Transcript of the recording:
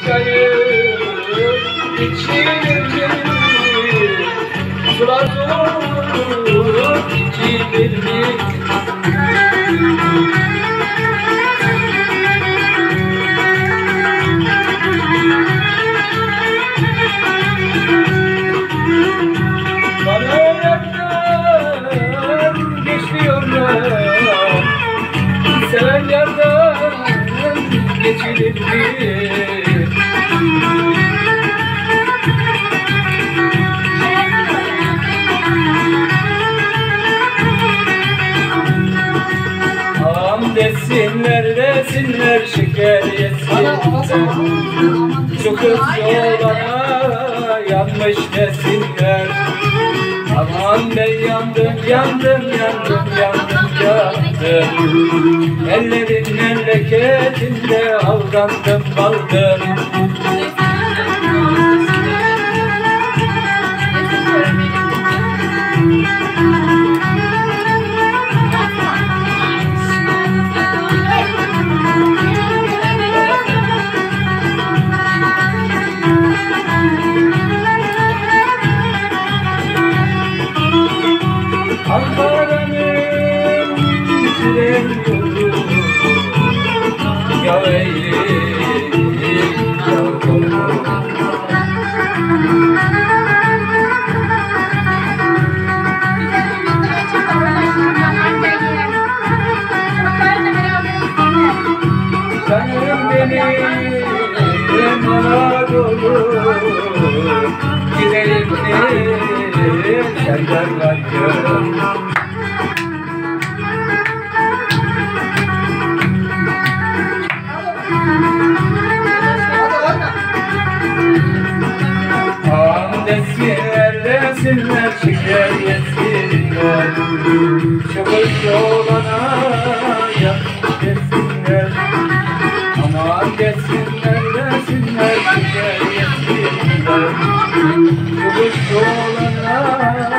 çayır içilir mi? Sular soğuk içilir mi? Bana yaktan geçmiyorlar, seven yardan geçilir mi? Ağam desinler desinler, şeker yesinler, şu kız yolana yanmış desinler. Aman ben yandım, yandım, yandım, yandım, yandım. Ellerin memleketinde aldandım, kaldım. Ankara'nın tren yolu, ya eğri, ya dolu. Canım benim Anadolu, gidelim mi senden gayrı? Ağam desinler desinler, şeker yesinler, şu kız yolana yanmış desinler. Aman desinler desinler, şeker yesinler, şu kız yolana